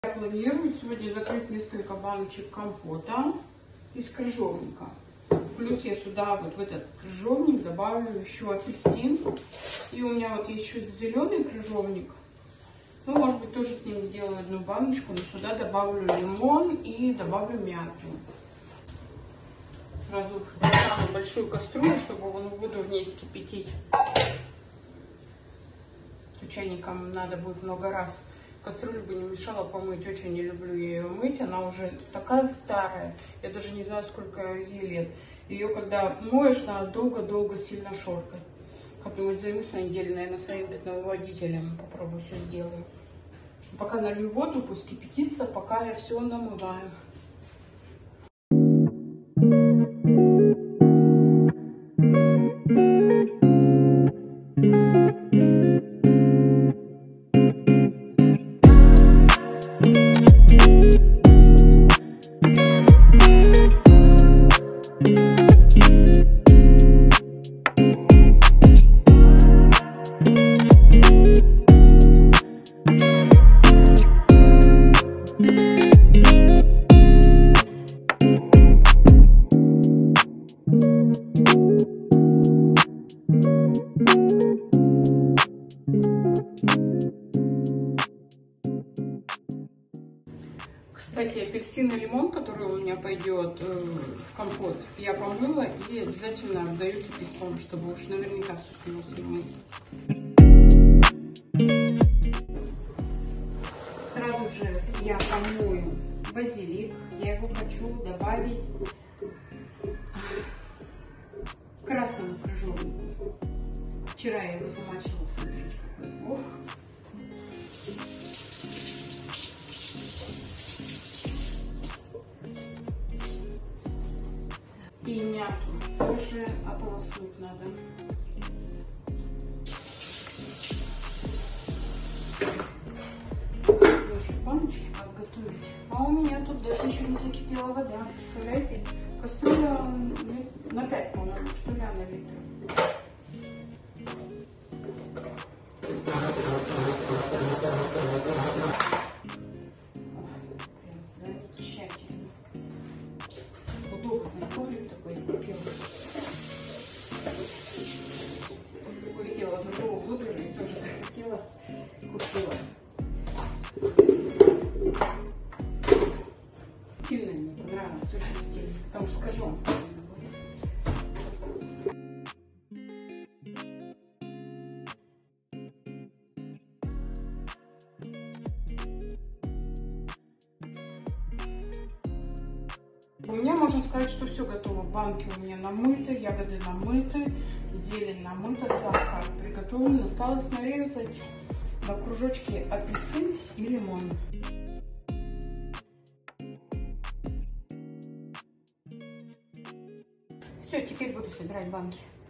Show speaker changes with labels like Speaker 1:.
Speaker 1: Я планирую сегодня закрыть несколько баночек компота из крыжовника. Плюс я сюда вот в этот крыжовник добавлю еще апельсин. И у меня вот есть еще зеленый крыжовник. Ну, может быть, тоже с ним сделаю одну баночку, но сюда добавлю лимон и добавлю мяту. Сразу достану большую кастрюлю, чтобы воду в ней вскипятить. Чайником надо будет много раз. Кастрюлю бы не мешало помыть, очень не люблю ее мыть, она уже такая старая, я даже не знаю, сколько ей лет. Ее когда моешь, надо долго-долго сильно шоркать. Как-нибудь займусь на неделю, наверное, своим пятновыводителем, попробую все сделаю. Пока налью воду, пусть кипятится, пока я все намываю. Кстати, апельсин и лимон, который у меня пойдет в компот, я помыла и обязательно отдаю кипятком, чтобы уж наверняка все с него смыть. Сразу же я помою базилик. Я его хочу добавить к красному крыжовнику. Вчера я его замачивала, смотрите какой. Ох. И мяту тоже ополоснуть надо. Нужно еще баночки подготовить. А у меня тут даже еще не закипела вода. Представляете? Кастрюля на 5, по-моему, что ли, на литр. Удобный коврик такой купила. Увидела другого блогера и тоже захотела, купила. Стильно мне понравилось, очень стильно. Потому что скажу вам. У меня можно сказать, что все готово. Банки у меня намыты, ягоды намыты, зелень намыта, сахар приготовлен. Осталось нарезать на кружочки апельсин и лимон. Все, теперь буду собирать банки.